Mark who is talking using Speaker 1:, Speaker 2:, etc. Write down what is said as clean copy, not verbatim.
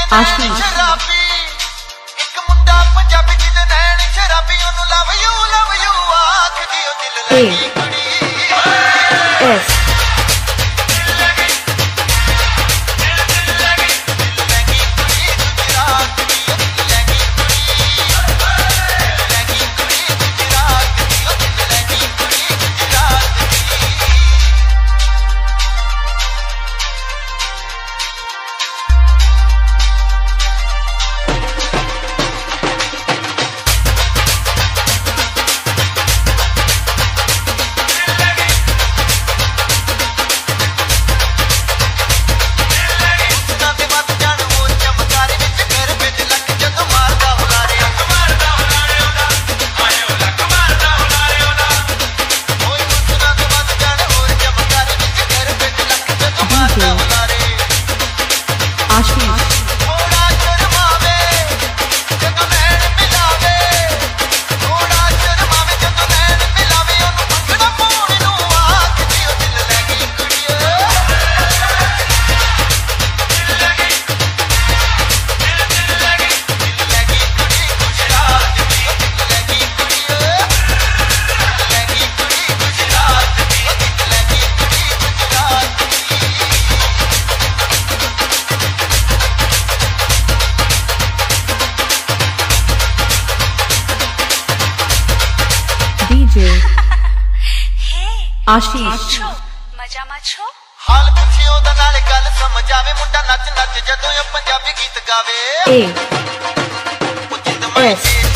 Speaker 1: आशीष
Speaker 2: एक मुंडा पंजाबी जिदे नैन शराबी ओनू लव यू आख दियो दिल लगी कुड़ी
Speaker 1: एस आशीष
Speaker 3: मजा मत छो
Speaker 2: हाल पुछियो दा नाले गल समझ आवे मुंडा नच नच जदों पंजाबी गीत गावे
Speaker 1: ए एस